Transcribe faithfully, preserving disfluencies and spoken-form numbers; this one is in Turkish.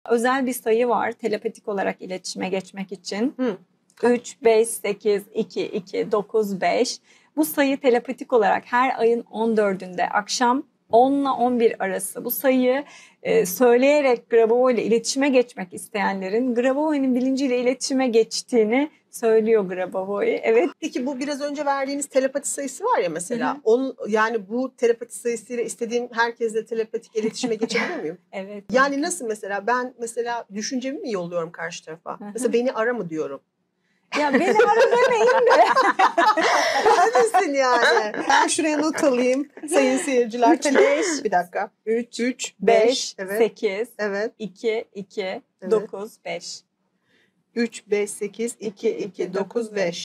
özel bir sayı var telepatik olarak iletişime geçmek için. Hı. üç, beş, sekiz, iki, iki, dokuz, beş. Bu sayı telepatik olarak her ayın on dördünde akşam on ile on bir arası bu sayıyı e, söyleyerek Grabovoi ile iletişime geçmek isteyenlerin Grabovoi'nin bilinciyle iletişime geçtiğini söylüyor Grabovoi. Evet. Peki bu biraz önce verdiğiniz telepati sayısı var ya mesela. Hı hı. Onun, yani bu telepati sayısıyla istediğim herkesle telepatik iletişime geçebiliyor muyum? Evet. Yani nasıl mesela ben mesela düşüncemi mi yolluyorum karşı tarafa? Hı hı. Mesela beni ara mı diyorum? Ya beni ara demeyin de. Neredesin yani? Ben şuraya not alayım sayın seyirciler. üç, beş, Bir dakika. üç, üç, beş, evet. sekiz, Evet. iki, iki, Evet. dokuz, beş. üç, beş, sekiz, iki, iki, dokuz, beş.